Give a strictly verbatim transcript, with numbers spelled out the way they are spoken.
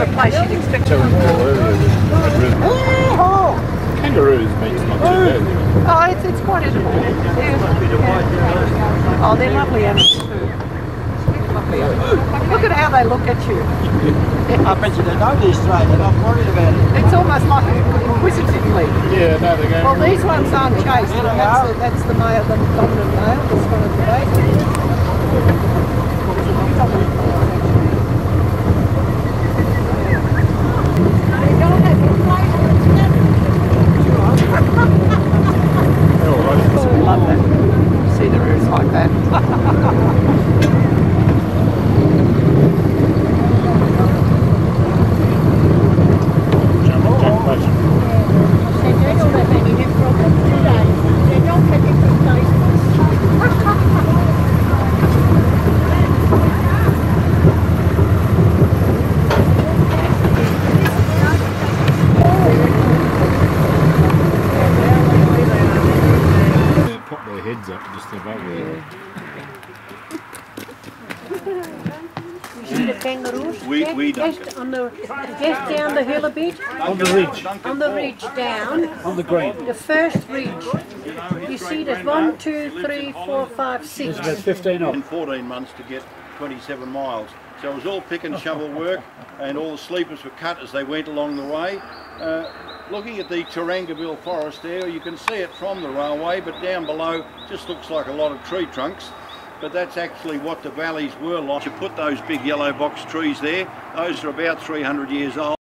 of a place you'd expect to. Oh, kangaroos meat's not too bad. Oh, it's, it's quite edible. Yeah. Oh, they're lovely animals too. Lovely animals. Look at how they look at you. I bet you they know these straight, they're not worried about it. It's almost like inquisitively. Yeah, no, they're going. Well, these ones aren't chased. Yeah, they that's, are. the, that's the male, the dominant male. This one is the baby. I love that. See the roofs like that. Pop their heads up just above there. You see the kangaroos? We- Just- we don't. just on the just down the hill a bit, On the ridge, on the ridge down, on the green. the first ridge. You see there's one, two, three, four, five, six. There's about fifteen of in them. fourteen months to get twenty-seven miles. So it was all pick and shovel work, and all the sleepers were cut as they went along the way. Uh, looking at the Tarangaville forest there, you can see it from the railway, but down below just looks like a lot of tree trunks. But that's actually what the valleys were like. You put those big yellow box trees there, those are about three hundred years old.